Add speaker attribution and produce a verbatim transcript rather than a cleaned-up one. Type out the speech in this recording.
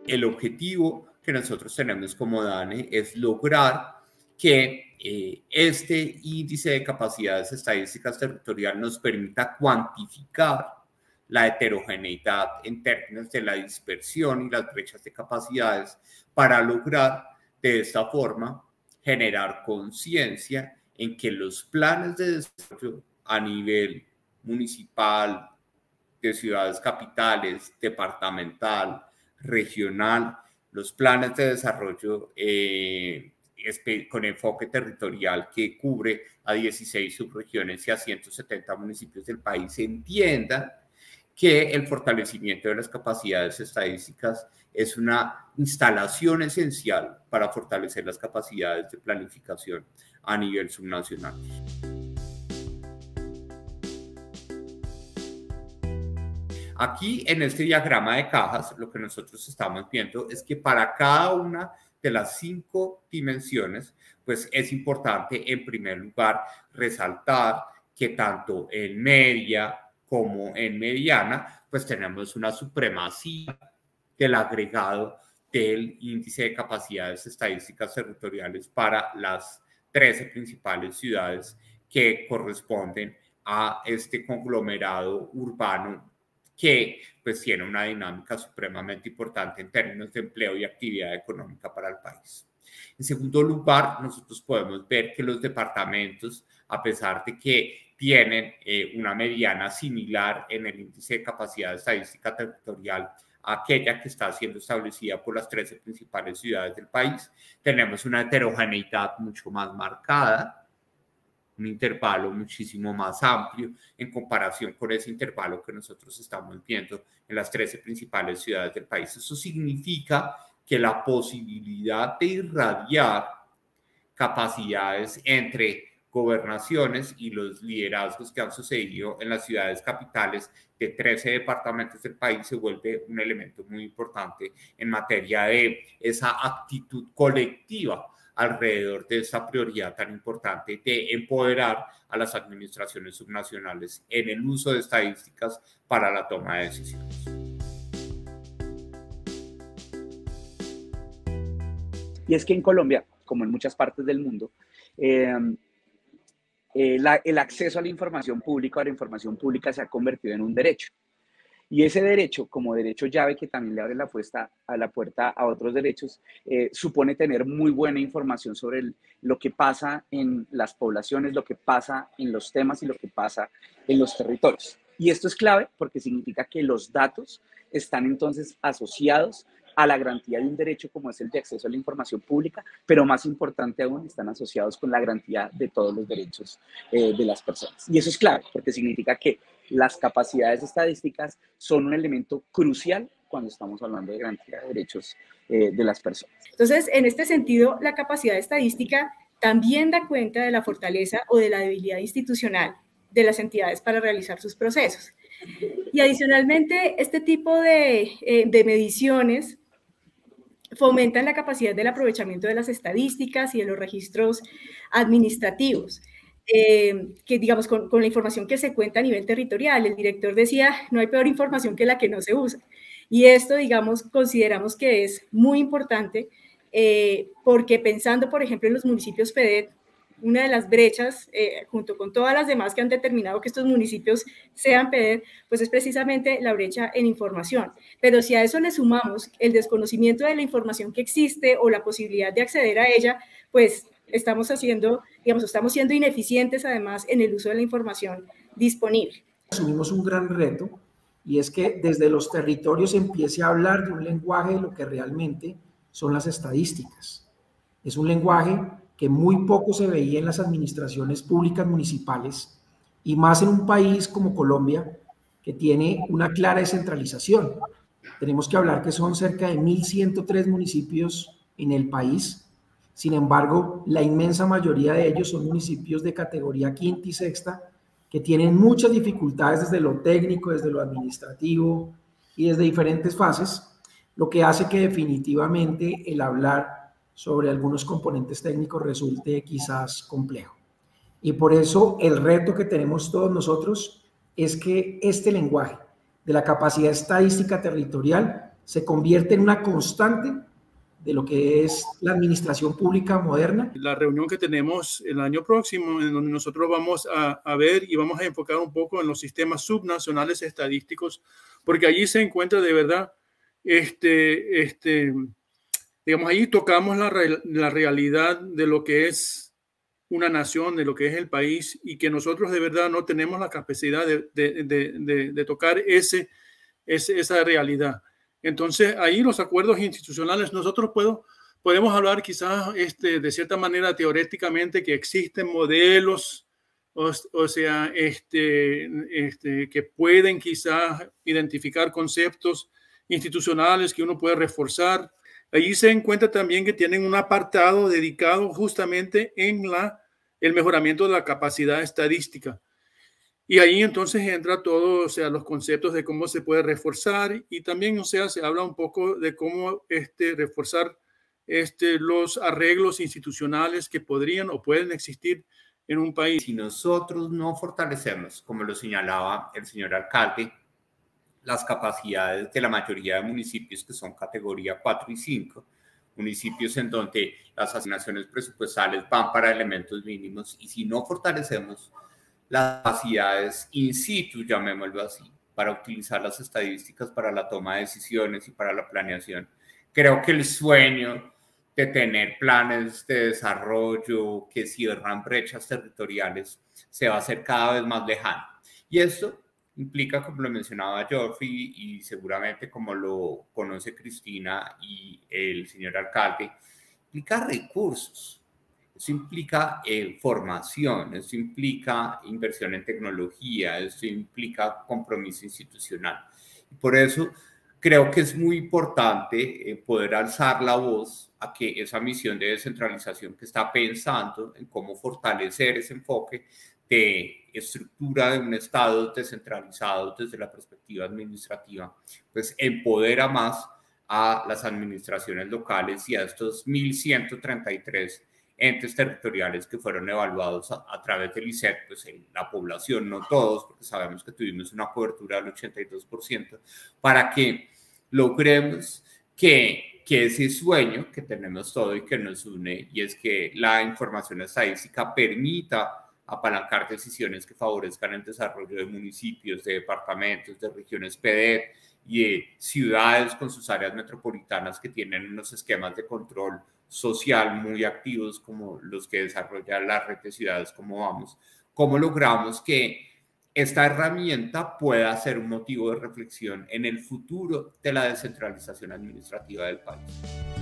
Speaker 1: el objetivo que nosotros tenemos como DANE es lograr que eh, este índice de capacidades estadísticas territorial nos permita cuantificar la heterogeneidad en términos de la dispersión y las brechas de capacidades para lograr de esta forma generar conciencia en que los planes de desarrollo a nivel municipal, de ciudades capitales, departamental, regional, los planes de desarrollo eh, con enfoque territorial que cubre a dieciséis subregiones y a ciento setenta municipios del país entiendan que el fortalecimiento de las capacidades estadísticas es una instalación esencial para fortalecer las capacidades de planificación a nivel subnacional. Aquí en este diagrama de cajas lo que nosotros estamos viendo es que para cada una de las cinco dimensiones pues es importante en primer lugar resaltar que tanto en media como en mediana pues tenemos una supremacía del agregado del índice de capacidades estadísticas territoriales para las trece principales ciudades que corresponden a este conglomerado urbano que pues tiene una dinámica supremamente importante en términos de empleo y actividad económica para el país. En segundo lugar, nosotros podemos ver que los departamentos, a pesar de que tienen eh, una mediana similar en el índice de capacidad estadística territorial a aquella que está siendo establecida por las trece principales ciudades del país, tenemos una heterogeneidad mucho más marcada, un intervalo muchísimo más amplio en comparación con ese intervalo que nosotros estamos viendo en las trece principales ciudades del país. Eso significa que la posibilidad de irradiar capacidades entre gobernaciones y los liderazgos que han sucedido en las ciudades capitales de trece departamentos del país se vuelve un elemento muy importante en materia de esa actitud colectiva alrededor de esta prioridad tan importante de empoderar a las administraciones subnacionales en el uso de estadísticas para la toma de decisiones.
Speaker 2: Y es que en Colombia, como en muchas partes del mundo, eh, eh, la, el acceso a la información pública o a la información pública se ha convertido en un derecho. Y ese derecho, como derecho llave que también le abre la, puesta, a la puerta a otros derechos, eh, supone tener muy buena información sobre el, lo que pasa en las poblaciones, lo que pasa en los temas y lo que pasa en los territorios. Y esto es clave porque significa que los datos están entonces asociados a la garantía de un derecho como es el de acceso a la información pública, pero más importante aún, están asociados con la garantía de todos los derechos eh, de las personas. Y eso es clave porque significa que las capacidades estadísticas son un elemento crucial cuando estamos hablando de garantía de derechos eh, de las personas.
Speaker 3: Entonces, en este sentido, la capacidad estadística también da cuenta de la fortaleza o de la debilidad institucional de las entidades para realizar sus procesos. Y adicionalmente, este tipo de, eh, de mediciones fomentan la capacidad del aprovechamiento de las estadísticas y de los registros administrativos. Eh, que digamos con, con la información que se cuenta a nivel territorial. El director decía, no hay peor información que la que no se usa. Y esto, digamos, consideramos que es muy importante eh, porque pensando, por ejemplo, en los municipios F E D E T, una de las brechas, eh, junto con todas las demás que han determinado que estos municipios sean F E D E T, pues es precisamente la brecha en información. Pero si a eso le sumamos el desconocimiento de la información que existe o la posibilidad de acceder a ella, pues estamos haciendo, digamos, estamos siendo ineficientes además en el uso de la información disponible.
Speaker 4: Asumimos un gran reto y es que desde los territorios se empiece a hablar de un lenguaje de lo que realmente son las estadísticas. Es un lenguaje que muy poco se veía en las administraciones públicas municipales y más en un país como Colombia que tiene una clara descentralización. Tenemos que hablar que son cerca de mil ciento tres municipios en el país. Sin embargo, la inmensa mayoría de ellos son municipios de categoría quinta y sexta que tienen muchas dificultades desde lo técnico, desde lo administrativo y desde diferentes fases, lo que hace que definitivamente el hablar sobre algunos componentes técnicos resulte quizás complejo. Y por eso el reto que tenemos todos nosotros es que este lenguaje de la capacidad estadística territorial se convierte en una constante de lo que es la administración pública moderna.
Speaker 5: La reunión que tenemos el año próximo, en donde nosotros vamos a, a ver y vamos a enfocar un poco en los sistemas subnacionales estadísticos, porque allí se encuentra de verdad, este, este, digamos, allí tocamos la, la realidad de lo que es una nación, de lo que es el país, y que nosotros de verdad no tenemos la capacidad de, de, de, de, de tocar ese, ese, esa realidad. Entonces, ahí los acuerdos institucionales, nosotros puedo, podemos hablar quizás este, de cierta manera teóricamente que existen modelos, o, o sea, este, este, que pueden quizás identificar conceptos institucionales que uno puede reforzar. Allí se encuentra también que tienen un apartado dedicado justamente en la, el mejoramiento de la capacidad estadística. Y ahí entonces entra todo, o sea, los conceptos de cómo se puede reforzar, y también, o sea, se habla un poco de cómo este, reforzar este, los arreglos institucionales que podrían o pueden existir en un país.
Speaker 1: Si nosotros no fortalecemos, como lo señalaba el señor alcalde, las capacidades de la mayoría de municipios que son categoría cuatro y cinco, municipios en donde las asignaciones presupuestales van para elementos mínimos, y si no fortalecemos las capacidades in situ, llamémoslo así, para utilizar las estadísticas para la toma de decisiones y para la planeación, creo que el sueño de tener planes de desarrollo que cierran brechas territoriales se va a hacer cada vez más lejano. Y esto implica, como lo mencionaba Geoffrey, y seguramente como lo conoce Cristina y el señor alcalde, implica recursos. Eso implica eh, formación, eso implica inversión en tecnología, eso implica compromiso institucional. Y por eso creo que es muy importante eh, poder alzar la voz a que esa misión de descentralización que está pensando en cómo fortalecer ese enfoque de estructura de un Estado descentralizado desde la perspectiva administrativa, pues empodera más a las administraciones locales y a estos mil ciento treinta y tres entes territoriales que fueron evaluados a, a través del I C E T, pues en la población, no todos, porque sabemos que tuvimos una cobertura del ochenta y dos por ciento, para que logremos que, que ese sueño que tenemos todos y que nos une, y es que la información estadística permita apalancar decisiones que favorezcan el desarrollo de municipios, de departamentos, de regiones P D E T y de ciudades con sus áreas metropolitanas que tienen unos esquemas de control social muy activos como los que desarrolla la red de ciudades como Vamos. ¿Cómo logramos que esta herramienta pueda ser un motivo de reflexión en el futuro de la descentralización administrativa del país?